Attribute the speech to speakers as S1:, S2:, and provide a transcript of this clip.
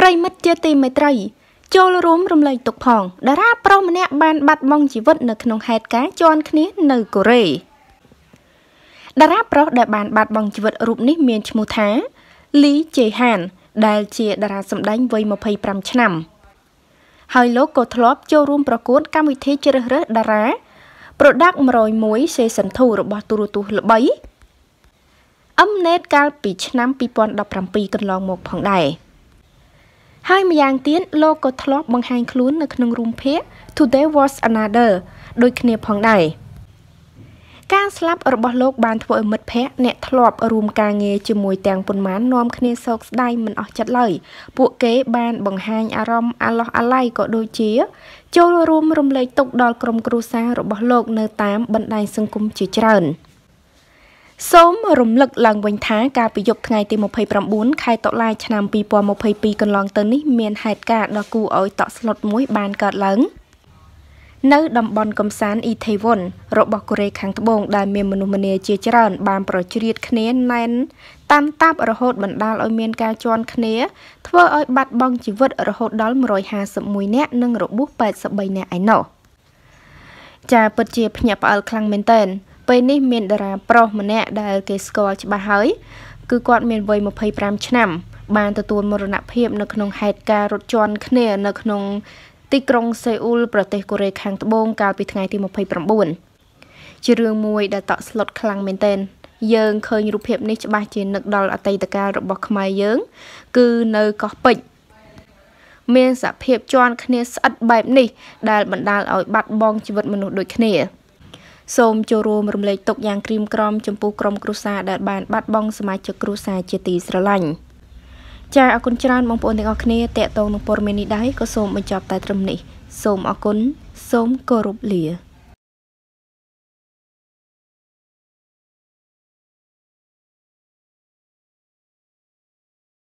S1: ប្រិមិត្តជាទីមេត្រីចូលរួមរំលែកទុក្ខផងតារាប្រុសម្នាក់បានបាត់បង់ជីវិតនៅក្នុងហេតុការណ៍ជន់គ្នានៅកូរ៉េតារាប្រុសដែលបានបាត់បង់ជីវិតរូបនេះមានឈ្មោះថាលីជេហានដែលជាតារាសម្ដែងវ័យ25ឆ្នាំហើយលោកក៏ធ្លាប់ចូលរួមប្រកួតកម្មវិធីជ្រើសរើសតារា Product 101 Season 2 របស់ទូរទស្សន៍ល្បីMnet កាលពីឆ្នាំ2017កន្លងមកផងដែរហើយម្យ៉ាងទៀតលោកក៏ធ្លាប់បង្ហាញខ្លួននៅក្នុងរូបភាព Today Was Another ដូចគ្នាផងដែរការស្លាប់របស់លោកបានធ្វើឲ្យមិត្តភ័ក្តិអ្នកធ្លាប់រួមការងារជាមួយទាំងប៉ុន្មាននាំគ្នាសោកស្ដាយមិនអស់ចិត្តឡើយពួកគេបានបង្ហាញអារម្មណ៍អាឡោះអាល័យក៏ដូចជាចូលរួមរំលែកទុក្ខដល់ក្រុមគ្រួសាររបស់លោកនៅតាមបណ្ដាញសង្គមជាច្រើនសូមរំលឹកឡើងវិញថាកាលពីយប់ថ្ងៃទី29ខែតុលាឆ្នាំ2022កន្លងទៅនេះមានហេតុការណ៍ដ៏គួរឲ្យតក់ស្លុតមួយបានកើតឡើងនៅតំបន់កំសាន្តអ៊ីថេវុនរបស់កូរ៉េខាងត្បូងដែលមានមនុស្សម្នាជាច្រើនបានប្រជ្រៀតគ្នាណែនតាន់តាប់រហូតបណ្ដាលឲ្យមានការជន់គ្នាធ្វើឲ្យបាត់បង់ជីវិតរហូតដល់151នាក់និងរបួស83នាក់ឯណោះចាពិតជាភ្ញាក់ផ្អើលខ្លាំងមែនទែនពេលនេះមានតារាប្រុសម្នាក់ដែលគេស្គាល់ច្បាស់ហើយគឺគាត់មានវ័យ25ឆ្នាំបានទទួលមរណភាពនៅក្នុងហេតុការណ៍រត់ជន់គ្នានៅក្នុងទីក្រុងសេអ៊ូលប្រទេសកូរ៉េខាងត្បូងកាលពីថ្ងៃទី29ជារឿងមួយដែលតក់ស្លុតខ្លាំងមែនទែនយើងឃើញរូបភាពនេះច្បាស់ជានឹកដល់អតីតកាលរបស់ខ្មែរយើងគឺនៅកោះពេជ្រមានសភាពជន់គ្នាស្អិតបែបនេះដែលបណ្ដាលឲ្យបាត់បង់ជីវិតមនុស្សដូចគ្នាសូមចូលរួមរំលែកទុក្ខយ៉ាងក្រៀមក្រំចំពោះក្រុមគ្រួសារដែលបានបាត់បង់សមាជិកគ្រួសារជាទីស្រឡាញ់ចាអរគុណច្រើនបងប្អូនទាំងអស់គ្នាតេតងនឹងព័ត៌មាននេះដែរក៏សូមបញ្ចប់តែត្រឹមនេះសូមអរគុណសូមគោរពលា